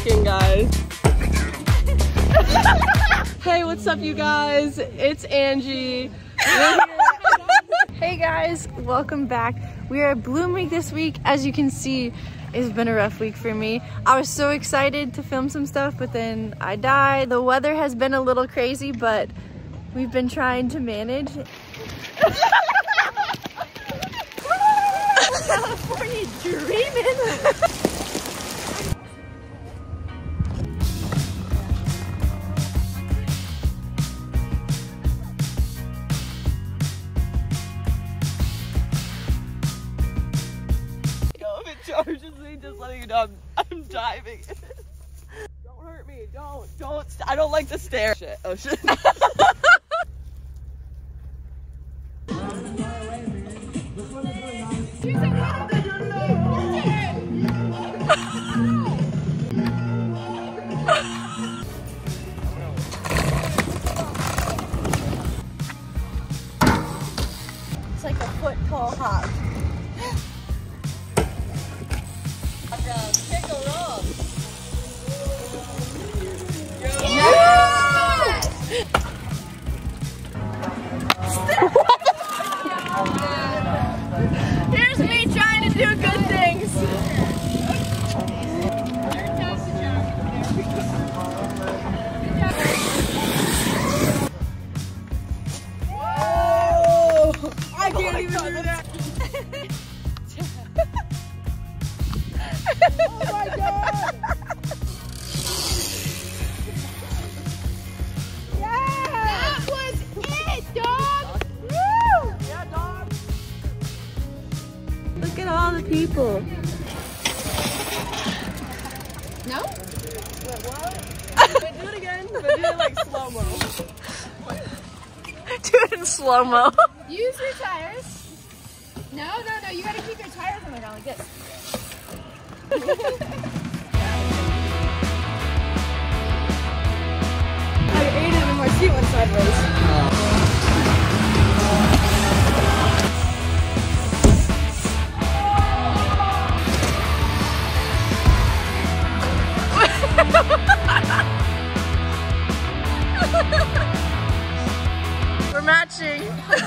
leaking, guys. Hey, what's up, you guys? It's Angie. Hey guys, welcome back. We are at Bloom Week this week. As you can see, it's been a rough week for me. I was so excited to film some stuff, but then I died. The weather has been a little crazy, but we've been trying to manage. California dreaming. Charges me, just letting you know I'm diving. Don't hurt me, don't. I don't like to stare. Shit. Oh shit. It's like a foot tall hop. Here's me trying to do good things. Whoa! I can't even do that. Oh my god! That was it, dog! Woo! Yeah, dog. Look at all the people. No? Wait, what? Wait, do it again. But do it like slow-mo. Do it in slow-mo. Use your tires. No, you gotta keep your tires on the ground like this. I ate it and my seat went sideways. We're matching.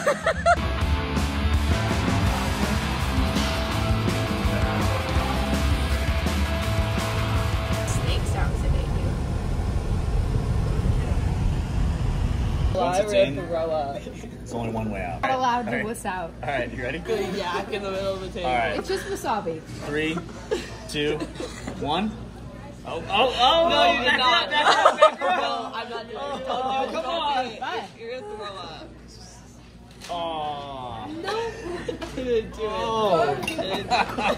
Snakes out today, Once it's I in, to throw up. it's only one way out. Not allowed to All right. wuss out. All right, you ready? Good yak in the middle of the table. All right, It's just wasabi. 3, 2, 1. Oh, No, you're not. No, I'm not doing it. Don't do it. come Don't on. do it. You're gonna throw up. Oh. Didn't do it. Oh. Didn't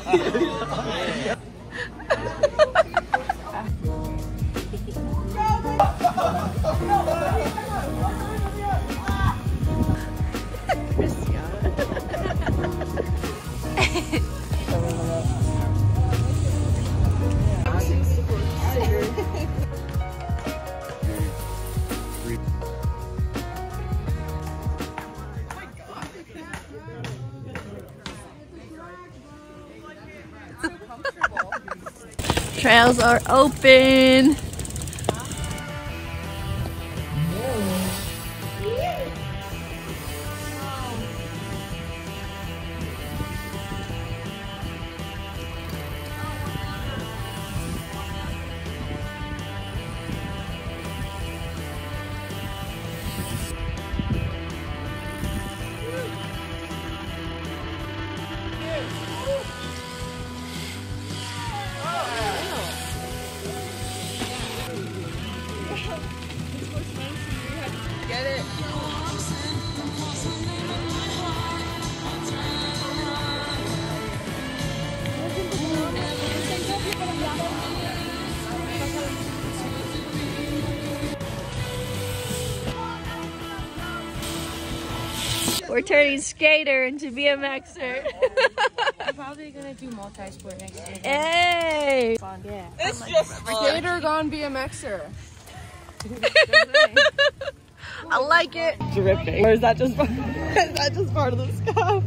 Trails are open. get it. We're turning skater into BMXer. I'm probably gonna do multi-sport next year. Hey! Yeah. It's just Skater gone BMXer. I like it. dripping. Or is that just part, is that just part of the scuff?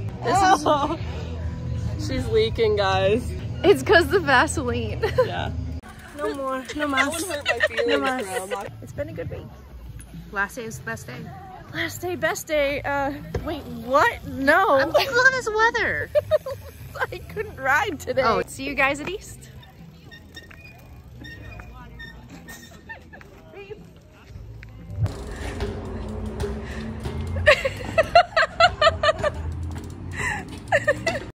She's leaking, guys. It's because the Vaseline. Yeah. No more. No That more. one hurt my feelings, No bro. more. I'm not- It's been a good week. Last day is the best day. Last day, best day. Wait, what? No. Look at this weather. I couldn't ride today. Oh. See you guys at East.